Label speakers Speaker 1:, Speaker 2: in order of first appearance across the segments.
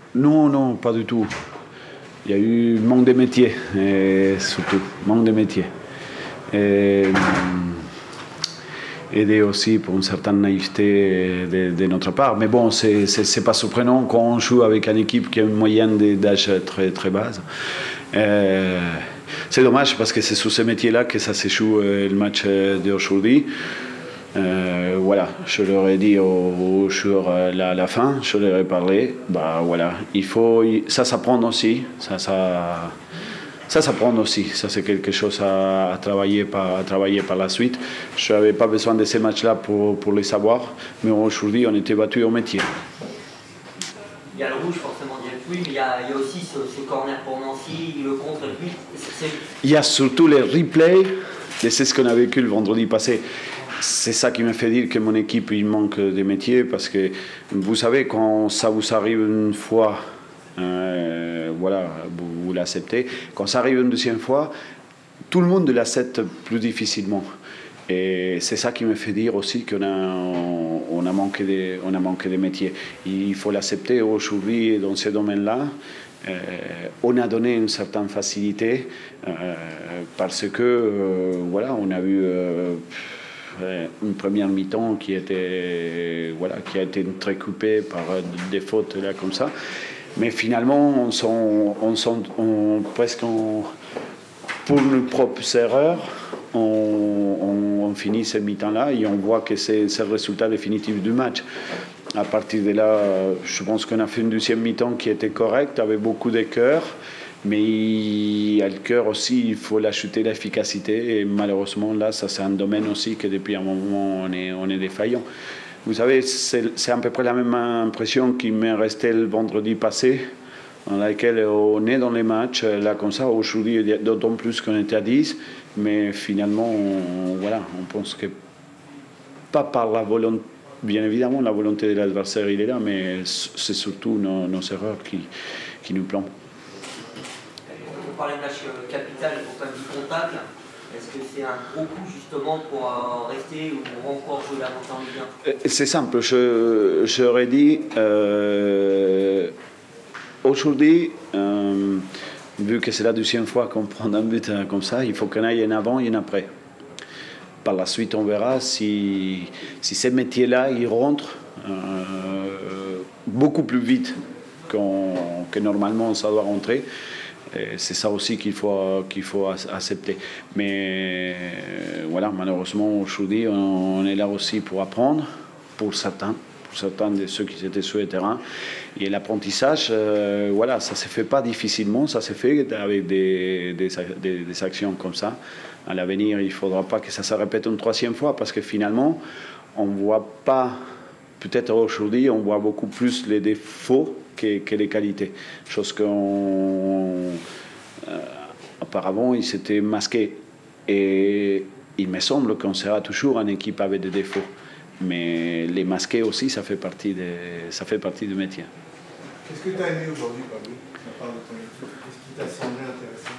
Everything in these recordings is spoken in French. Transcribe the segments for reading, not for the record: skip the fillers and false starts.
Speaker 1: Non, non, pas du tout. Il y a eu manque de métier, surtout, manque de métier. Et, aidé aussi pour une certaine naïveté de notre part. Mais bon, c'est pas surprenant quand on joue avec une équipe qui a une moyenne d'âge très, très basse. C'est dommage parce que c'est sur ce métier-là que ça se joue le match d'aujourd'hui. Voilà, je leur ai dit aux joueurs à la fin, je leur ai parlé, bah voilà, ça s'apprend aussi, ça s'apprend aussi, ça c'est quelque chose à travailler par la suite. Je n'avais pas besoin de ces matchs-là pour les savoir, mais aujourd'hui on était battus au métier.
Speaker 2: Il y a le rouge forcément, il y a le but, mais il y a aussi ce corner pour Nancy, le contre le but.
Speaker 1: Il y a surtout les replays de ce qu'on a vécu le vendredi passé. C'est ça qui me fait dire que mon équipe, il manque de métier, parce que vous savez, quand ça vous arrive une fois, voilà, vous l'acceptez. Quand ça arrive une deuxième fois, tout le monde l'accepte plus difficilement. Et c'est ça qui me fait dire aussi qu'on a manqué de métier. Il faut l'accepter aujourd'hui dans ce domaine-là. On a donné une certaine facilité parce que, voilà, on a eu une première mi-temps qui a été très coupée par des fautes là comme ça, mais finalement pour nos propres erreurs on finit cette mi-temps là et on voit que c'est le résultat définitif du match. À partir de là, je pense qu'on a fait une deuxième mi-temps qui était correcte, avec beaucoup de cœur. Mais à le cœur aussi, il faut l'ajouter l'efficacité. Et malheureusement, là, ça c'est un domaine aussi que depuis un moment, on est défaillant. Vous savez, c'est à peu près la même impression qui m'est restée le vendredi passé, dans laquelle on est dans les matchs, là comme ça. Aujourd'hui, d'autant plus qu'on était à 10. Mais finalement, voilà, on pense que pas par la volonté. Bien évidemment, la volonté de l'adversaire, il est là, mais c'est surtout nos erreurs qui nous plantent.
Speaker 2: On parlait de match capital pour pas du comptable. Est-ce que c'est un gros coup justement pour rester ou encore jouer la montée en Ligue 1?
Speaker 1: C'est simple, j'aurais dit aujourd'hui, vu que c'est la deuxième fois qu'on prend un but comme ça, il faut qu'on aille en avant et en après. Par la suite, on verra si ces métiers-là, ils rentrent beaucoup plus vite que normalement ça doit rentrer. C'est ça aussi qu'il faut accepter. Mais voilà, malheureusement, aujourd'hui, on est là aussi pour apprendre, pour certains de ceux qui étaient sur le terrain. Et l'apprentissage, voilà, ça ne se fait pas difficilement, ça se fait avec des actions comme ça. À l'avenir, il ne faudra pas que ça se répète une troisième fois, parce que finalement, on ne voit pas, peut-être aujourd'hui, on voit beaucoup plus les défauts que les qualités. Chose qu'auparavant, ils s'étaient masqués. Et il me semble qu'on sera toujours une équipe avec des défauts. Mais les masquer aussi, ça fait partie du métier.
Speaker 3: Qu'est-ce que tu as aimé aujourd'hui, Pablo, de la part de ton équipe? Qu'est-ce qui t'a semblé intéressant?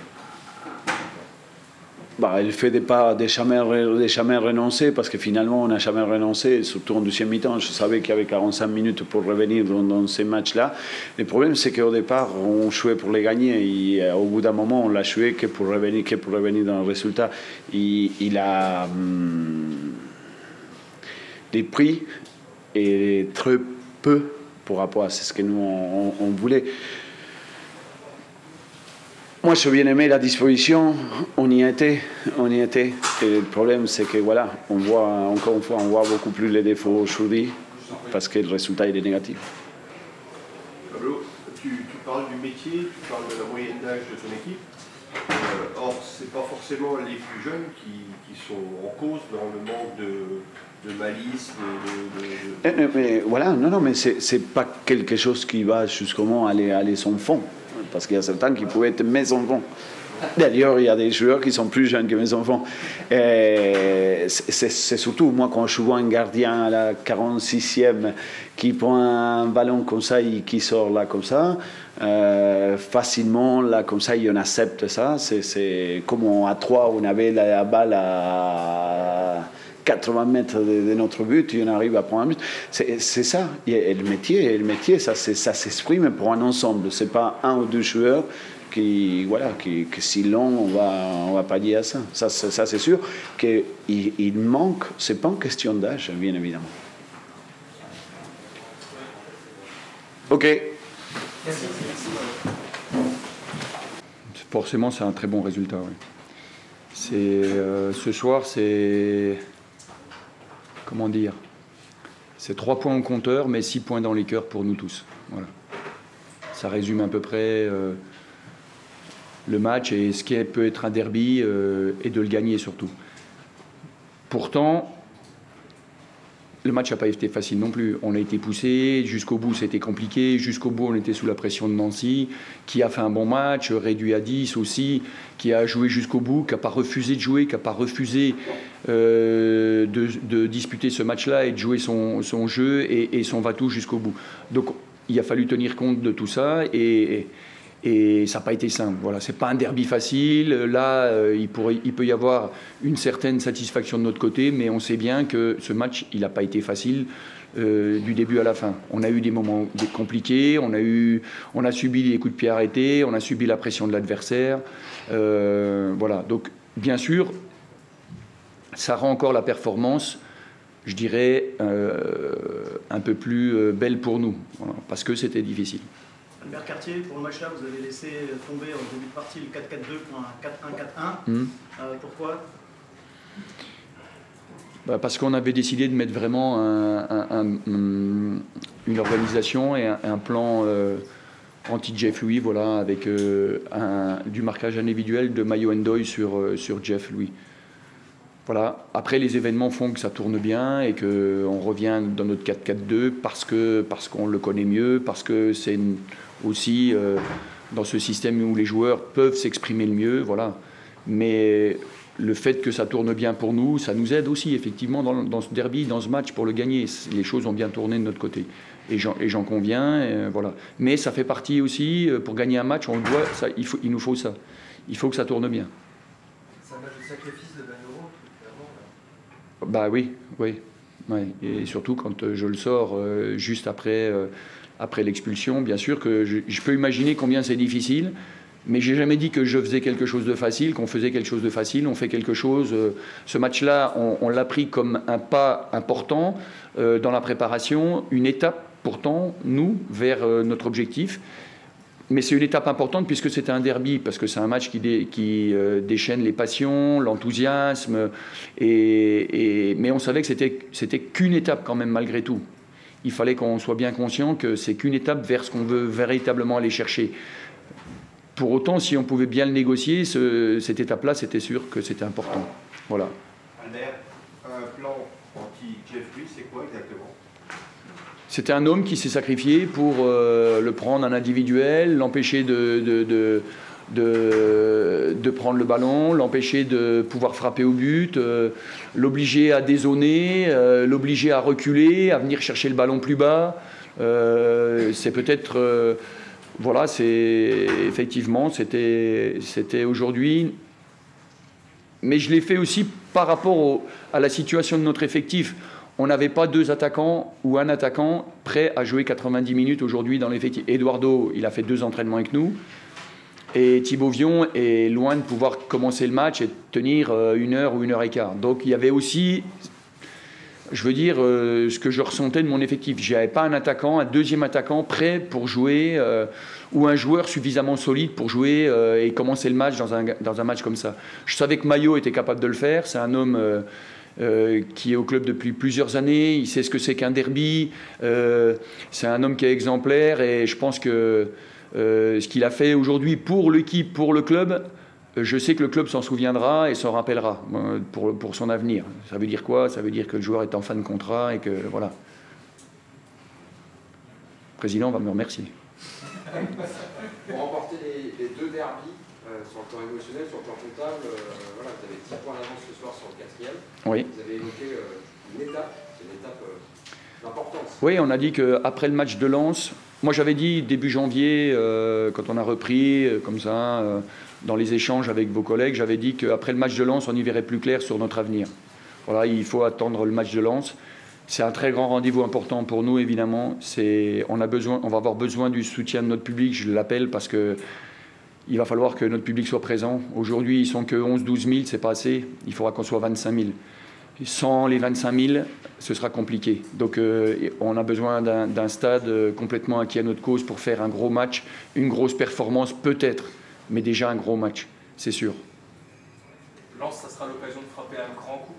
Speaker 1: Le fait de jamais renoncer, parce que finalement on n'a jamais renoncé, surtout en deuxième mi-temps. Je savais qu'il y avait 45 minutes pour revenir dans ces matchs-là. Le problème, c'est qu'au départ, on jouait pour les gagner, et au bout d'un moment, on l'a joué que pour revenir dans le résultat. Il a des prix et très peu par rapport à ce que nous on voulait. Moi, j'ai bien aimé la disposition, on y était. Et le problème, c'est que voilà, encore une fois, on voit beaucoup plus les défauts aujourd'hui, parce que le résultat il est négatif.
Speaker 4: Pablo, tu parles du métier, tu parles de la moyenne d'âge de ton équipe. Or, ce n'est pas forcément les plus jeunes qui sont en cause dans le manque de malice,
Speaker 1: Mais voilà, non, mais c'est pas quelque chose qui va jusqu'au aller sans fond. Parce qu'il y a certains qui pouvaient être mes enfants. D'ailleurs, il y a des joueurs qui sont plus jeunes que mes enfants. C'est surtout, moi, quand je vois un gardien à la 46e qui prend un ballon comme ça et qui sort là comme ça, facilement, là comme ça, on accepte ça. C'est comme à 3, on avait la balle à 80 mètres de notre but, et on arrive à prendre un but. C'est ça. Et le métier, ça s'exprime pour un ensemble. C'est pas un ou deux joueurs qui si long, on va pallier à ça. Ça c'est sûr qu'il manque. C'est pas une question d'âge, bien évidemment. Ok.
Speaker 2: Merci.
Speaker 5: Forcément, c'est un très bon résultat. Oui. Ce soir, c'est... Comment dire? C'est 3 points au compteur, mais 6 points dans les cœurs pour nous tous. Voilà. Ça résume à peu près le match et ce qui peut être un derby et de le gagner surtout. Pourtant, le match n'a pas été facile non plus. On a été poussé, jusqu'au bout c'était compliqué, jusqu'au bout on était sous la pression de Nancy, qui a fait un bon match, réduit à 10 aussi, qui a joué jusqu'au bout, qui n'a pas refusé de jouer, qui n'a pas refusé de disputer ce match-là et de jouer son jeu et son va-tout jusqu'au bout. Donc il a fallu tenir compte de tout ça et ça n'a pas été simple. Voilà, c'est pas un derby facile. Là, il peut y avoir une certaine satisfaction de notre côté, mais on sait bien que ce match, il n'a pas été facile du début à la fin. On a eu des moments compliqués, on a subi les coups de pied arrêtés, on a subi la pression de l'adversaire. Voilà. Donc, bien sûr, ça rend encore la performance, je dirais, un peu plus belle pour nous, voilà, parce que c'était difficile.
Speaker 6: Albert Cartier, pour le match-là, vous avez laissé tomber en début de partie le 4-4-2 pour un 4-1-4-1. Pourquoi?
Speaker 5: Parce qu'on avait décidé de mettre vraiment une organisation et un plan anti-Jeff Louis, voilà, avec du marquage individuel de Mayo Ndoye sur Jeff Louis. Voilà. Après, les événements font que ça tourne bien et qu'on revient dans notre 4-4-2 parce qu'on le connaît mieux, parce que c'est aussi dans ce système où les joueurs peuvent s'exprimer le mieux. Voilà. Mais le fait que ça tourne bien pour nous, ça nous aide aussi effectivement dans ce derby, dans ce match pour le gagner. Les choses ont bien tourné de notre côté. Et j'en conviens. Voilà. Mais ça fait partie aussi, pour gagner un match, il nous faut ça. Il faut que ça tourne bien.
Speaker 7: C'est un match de sacrifice de 20 euros, clairement.
Speaker 5: Bah oui. Ouais. Et surtout quand je le sors juste après l'expulsion, bien sûr que je peux imaginer combien c'est difficile, mais j'ai jamais dit que je faisais quelque chose de facile, qu'on faisait quelque chose de facile. On fait quelque chose. Ce match-là, on l'a pris comme un pas important dans la préparation, une étape pourtant, nous, vers notre objectif. Mais c'est une étape importante puisque c'était un derby, parce que c'est un match qui déchaîne les passions, l'enthousiasme, mais on savait que c'était qu'une étape quand même malgré tout. Il fallait qu'on soit bien conscient que c'est qu'une étape vers ce qu'on veut véritablement aller chercher. Pour autant, si on pouvait bien le négocier, cette étape-là, c'était sûr que c'était important. Voilà.
Speaker 4: Albert, un plan anti-Jeff Louis, c'est quoi exactement?
Speaker 5: C'était un homme qui s'est sacrifié pour le prendre en individuel, l'empêcher de prendre le ballon, l'empêcher de pouvoir frapper au but, l'obliger à dézoner, l'obliger à reculer, à venir chercher le ballon plus bas. C'est peut-être... voilà, effectivement, c'était aujourd'hui. Mais je l'ai fait aussi par rapport à la situation de notre effectif. On n'avait pas 2 attaquants ou un attaquant prêt à jouer 90 minutes aujourd'hui dans l'effectif. Eduardo, il a fait 2 entraînements avec nous. Et Thibaut Vion est loin de pouvoir commencer le match et tenir 1 heure ou 1 heure et quart. Donc il y avait aussi, je veux dire, ce que je ressentais de mon effectif. Je n'avais pas un attaquant, un deuxième attaquant prêt pour jouer ou un joueur suffisamment solide pour jouer et commencer le match dans un match comme ça. Je savais que Mayo était capable de le faire. C'est un homme... qui est au club depuis plusieurs années, il sait ce que c'est qu'un derby, c'est un homme qui est exemplaire et je pense que ce qu'il a fait aujourd'hui pour l'équipe, pour le club, je sais que le club s'en souviendra et s'en rappellera pour son avenir. Ça veut dire quoi? Ça veut dire que le joueur est en fin de contrat et que voilà. Le président va me remercier.
Speaker 7: Pour remporter les 2 derbys, sur le plan émotionnel, sur le plan comptable, voilà, vous avez 10 points d'avance ce soir sur le 4e.
Speaker 5: Oui.
Speaker 7: Vous avez évoqué une étape, c'est une étape d'importance.
Speaker 5: Oui, on a dit qu'après le match de Lens, moi j'avais dit début janvier, quand on a repris comme ça, dans les échanges avec vos collègues, j'avais dit qu'après le match de Lens, on y verrait plus clair sur notre avenir. Voilà, il faut attendre le match de Lens. C'est un très grand rendez-vous important pour nous, évidemment. On va avoir besoin du soutien de notre public, je l'appelle, parce que il va falloir que notre public soit présent. Aujourd'hui, ils sont que 11-12 000, c'est pas assez. Il faudra qu'on soit 25 000. Sans les 25 000, ce sera compliqué. Donc on a besoin d'un stade complètement acquis à notre cause pour faire un gros match, une grosse performance peut-être, mais déjà un gros match, c'est sûr.
Speaker 8: Lens, ça sera l'occasion de frapper un grand coup.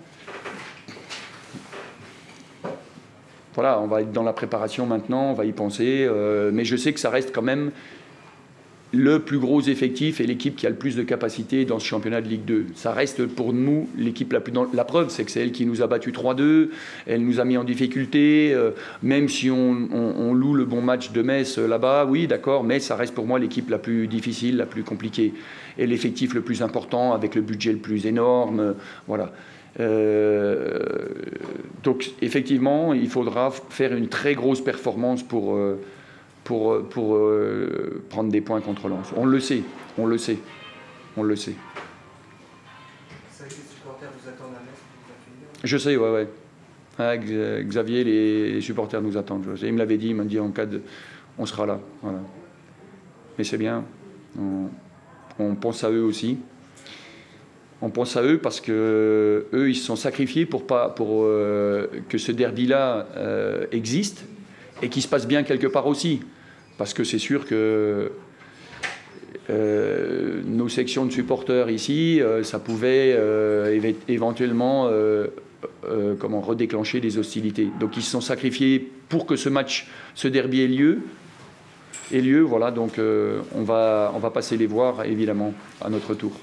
Speaker 5: Voilà, on va être dans la préparation maintenant, on va y penser, mais je sais que ça reste quand même le plus gros effectif et l'équipe qui a le plus de capacité dans ce championnat de Ligue 2. Ça reste pour nous l'équipe la plus... La preuve, c'est que c'est elle qui nous a battu 3-2, elle nous a mis en difficulté, même si on loue le bon match de Metz là-bas, oui, d'accord, mais ça reste pour moi l'équipe la plus difficile, la plus compliquée, et l'effectif le plus important, avec le budget le plus énorme, voilà. Donc effectivement, il faudra faire une très grosse performance pour prendre des points contre Lens. On le sait, on le sait, on le sait.
Speaker 3: C'est que les supporters vous attendent à Metz pour vous accueillir.
Speaker 5: Je sais, ouais. Ah, Xavier, les supporters nous attendent. Il me l'avait dit, il m'a dit en cas de... On sera là, voilà. Mais c'est bien, on pense à eux aussi. On pense à eux parce que eux, ils se sont sacrifiés pour que ce derby-là existe et qu'il se passe bien quelque part aussi. Parce que c'est sûr que nos sections de supporters ici, ça pouvait éventuellement redéclencher des hostilités. Donc ils se sont sacrifiés pour que ce derby ait lieu. Voilà, donc on va passer les voir évidemment à notre tour.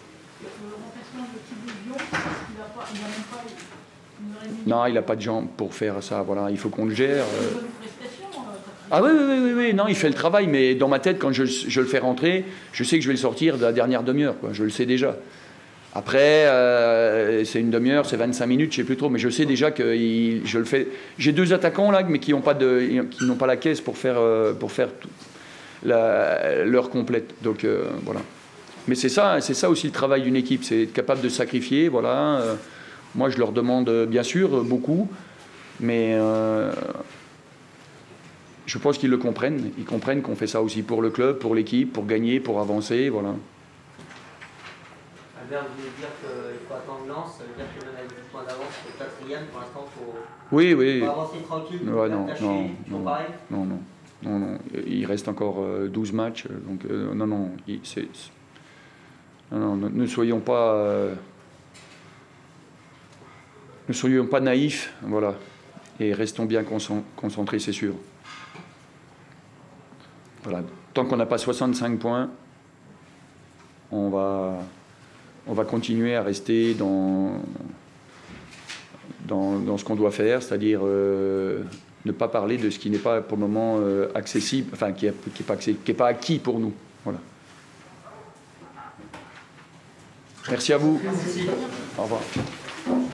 Speaker 5: Non, il n'a pas de jambes pour faire ça. Voilà, il faut qu'on le gère. Ah oui, non, il fait le travail, mais dans ma tête, quand je le fais rentrer, je sais que je vais le sortir de la dernière demi-heure, quoi. Je le sais déjà. Après, c'est une demi-heure, c'est 25 minutes, je ne sais plus trop, mais je sais déjà que je le fais. J'ai 2 attaquants là, mais qui n'ont pas la caisse pour faire l'heure complète. Donc voilà. Mais c'est ça aussi le travail d'une équipe, c'est être capable de sacrifier, voilà. Moi, je leur demande bien sûr beaucoup, mais je pense qu'ils le comprennent. Ils comprennent qu'on fait ça aussi pour le club, pour l'équipe, pour gagner, pour avancer, voilà.
Speaker 2: Albert, vous voulez dire qu'il faut attendre Lens, ça veut dire que même avec 10 points d'avance sur le 4e, pour l'instant, il faut avancer tranquille,
Speaker 5: non. Il reste encore 12 matchs, donc non, ne soyons pas... Ne soyons pas naïfs, voilà, et restons bien concentrés, c'est sûr. Voilà. Tant qu'on n'a pas 65 points, on va continuer à rester dans ce qu'on doit faire, c'est-à-dire ne pas parler de ce qui n'est pas pour le moment accessible, enfin qui n'est pas acquis pour nous. Voilà. Merci à vous.
Speaker 2: Merci.
Speaker 5: Au revoir.